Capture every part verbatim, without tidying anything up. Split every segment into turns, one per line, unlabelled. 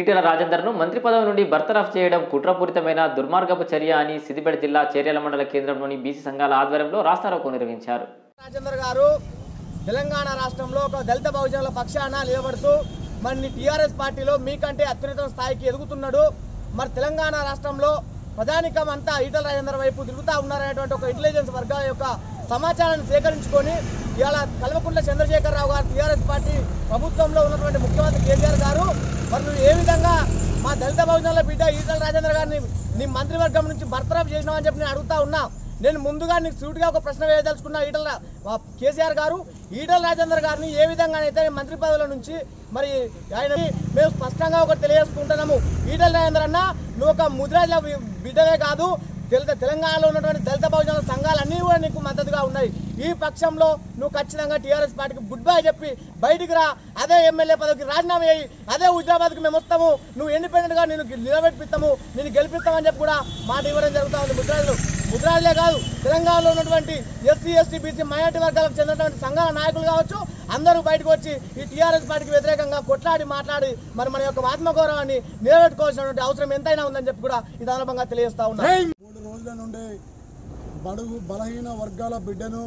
ఈటెల రాజేందర్ను మంత్రి పదవి నుండి బర్తరఫ్ చేయడం కుట్రపూరితమైన దుర్మార్గపు చర్య అని సిద్దిపేట జిల్లా చేర్యాల మండల కేంద్రంలోని బీసీ సంఘాల ఆధ్వర్యంలో రాస్తారోకో నిర్వహించారు.
రాజేందర్ గారు తెలంగాణ రాష్ట్రంలో ఒక దళిత బహుజనుల పక్షాన నిలబడుతూ మరి టీఆర్ఎస్ పార్టీలో మీకంటే అత్యున్నత స్థాయికి ఎదుగుతున్నాడు. మరి తెలంగాణ రాష్ట్రంలో ప్రజానికం అంతా ఈటెల రాజేందర్ వైపు తిరుగుతూ ఉన్నారనేటువంటి ఒక ఇంటెలిజెన్స్ వర్గాల యొక్క సమాచారాన్ని సేకరించుకొని ఇవాళ కల్వకుంట్ల చంద్రశేఖరరావు గారు టీఆర్ఎస్ పార్టీ ప్రభుత్వంలో ఉన్నటువంటి ముఖ్యమంత్రి కేసీఆర్ గారు మరి నువ్వు ఏ విధంగా మా దళిత బహుజనుల బిడ్డ ఈటెల రాజేందర్ గారిని నీ మంత్రివర్గం నుంచి బర్తరఫ్ చేసినావని చెప్పి నేను అడుగుతా ఉన్నా. నేను ముందుగా నీకు సూటిగా ఒక ప్రశ్న వేయదలుచుకున్నా. ఈటెల కేసీఆర్ గారు ఈటెల రాజేందర్ గారిని ఏ విధంగానైతే మంత్రి పదవుల నుంచి మరి ఆయన మేము స్పష్టంగా ఒకటి తెలియజేసుకుంటున్నాము. ఈటెల రాజేందర్ అన్న నువ్వు ఒక ముద్రాజ బిడ్డలే కాదు, తెలంగాణలో ఉన్నటువంటి దళిత బహుజన సంఘాలన్నీ కూడా నీకు మద్దతుగా ఉన్నాయి. ఈ పక్షంలో నువ్వు ఖచ్చితంగా టీఆర్ఎస్ పార్టీకి గుడ్ బై చెప్పి బయటికి రా, అదే ఎమ్మెల్యే పదవికి రాజీనామా చేయి, అదే హుజరాబాద్కి మేము వస్తాము, నువ్వు ఇండిపెండెంట్గా నేను నిలబెట్టిస్తాము, నేను గెలిపిస్తామని చెప్పి కూడా మాట ఇవ్వడం జరుగుతూ ఉంది. ముద్రాజులు ముద్రాజులే కాదు, తెలంగాణలో ఉన్నటువంటి ఎస్సీ ఎస్టీ బీసీ మైనార్టీ వర్గాలకు చెందినటువంటి సంఘాల నాయకులు కావచ్చు, అందరూ బయటకు వచ్చి ఈ టీఆర్ఎస్ పార్టీకి వ్యతిరేకంగా కొట్లాడి మాట్లాడి మరి మన యొక్క ఆత్మగౌరవాన్ని నిలబెట్టుకోవాల్సినటువంటి అవసరం ఎంతైనా ఉందని చెప్పి కూడా ఈ సందర్భంగా తెలియజేస్తా ఉన్నాం.
మూడు రోజుల నుండి బడుగు బలహీన వర్గాల బిడ్డను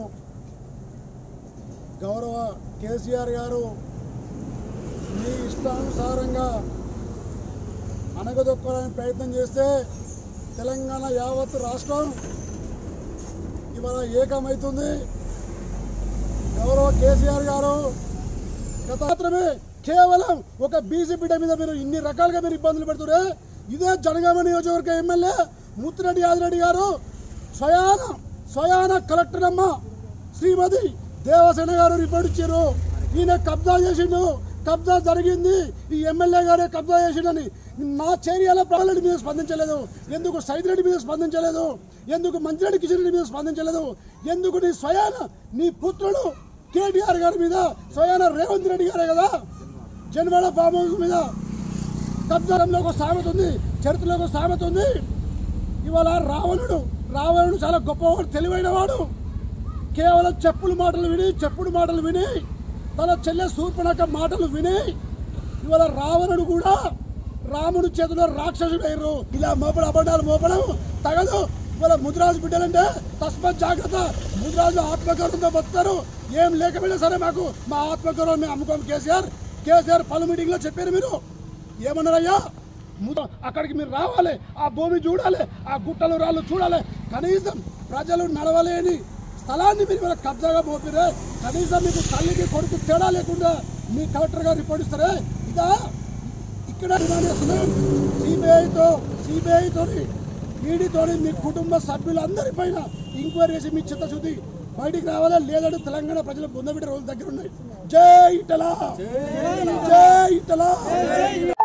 గౌరవ కేసీఆర్ గారు మీ ఇష్టానుసారంగా అణగదొక్కాలని ప్రయత్నం చేస్తే తెలంగాణ యావత్ రాష్ట్రం ఇవాళ ఏకమవుతుంది. గౌరవ కేసీఆర్ గారు గత మాత్రమే కేవలం ఒక బీసీ బిడ్డ మీద మీరు ఇన్ని రకాలుగా మీరు ఇబ్బందులు పెడుతురే. ఇదే జనగామ నియోజకవర్గ ఎమ్మెల్యే ముత్తిరెడ్డి యాదిరెడ్డి గారు స్వయాన స్వయాన కలెక్టర్ అమ్మ శ్రీమతి దేవసేన గారు రిపోర్ట్ ఇచ్చారు. ఈయన కబ్జా చేసిండు, కబ్జా జరిగింది, ఈ ఎమ్మెల్యే గారే కబ్జా చేసిండని. నా చేరియాల ప్రాణరెడ్డి మీద స్పందించలేదు, ఎందుకు సైదిరెడ్డి మీద స్పందించలేదు, ఎందుకు మంచిరెడ్డి కిషన్ రెడ్డి మీద స్పందించలేదు, ఎందుకు నీ స్వయాన నీ పుత్రుడు కేటీఆర్ గారి మీద స్వయాన రేవంత్ రెడ్డి గారే కదా జన్వాడ ఫామ్ హౌస్ మీద కబ్జాలో ఒక సామెత ఉంది, చరిత్రలో ఒక సామెత ఉంది. ఇవాళ రావణుడు రావణుడు చాలా గొప్పవాడు, తెలివైన వాడు. కేవలం చెప్పులు మాటలు విని చెప్పుడు మాటలు విని తన చెల్లె శూర్పణఖ మాటలు విని ఇవాళ రావణుడు కూడా రాముడి చేతిలో రాక్షసుడు అయ్యారు. ఇలా మోపడం అబద్ధాలు మోపడం తగదు. ఇవాళ ముద్రాజు బిడ్డలంటే తస్మత్ జాగ్రత్త. ముద్రాజు ఆత్మగౌరవంతో బతుకుతారు. ఏం లేకపోయినా సరే మాకు మా ఆత్మగౌరవం మేము అమ్ముకోం. కేసీఆర్ కేసీఆర్ పలు మీటింగ్లో చెప్పారు. మీరు ఏమన్నారయ్యా, అక్కడికి మీరు రావాలి, ఆ భూమి చూడాలి, ఆ గుట్టలు రాళ్ళు చూడాలి, కనీసం ప్రజలు నడవలేని స్థలాన్ని మీరు ఇలా కబ్జాగా మోపిరే. కనీసం మీకు తల్లికి కొడుకు తేడా లేకుండా మీ కలెక్టర్ గారు రిపోర్ట్ ఇస్తారే. ఇదా ఇక్కడ సిబిఐతో సిబిఐతో ఈడీతో మీ కుటుంబ సభ్యులందరిపైన ఎంక్వైరీ చేసి మీ చిత్తశుద్ధి బయటికి రావాలా, లేదంటే తెలంగాణ ప్రజలు బొందబెట్టే రోజులు దగ్గర ఉన్నాయి. జై ఈటెల, జై ఈటెల.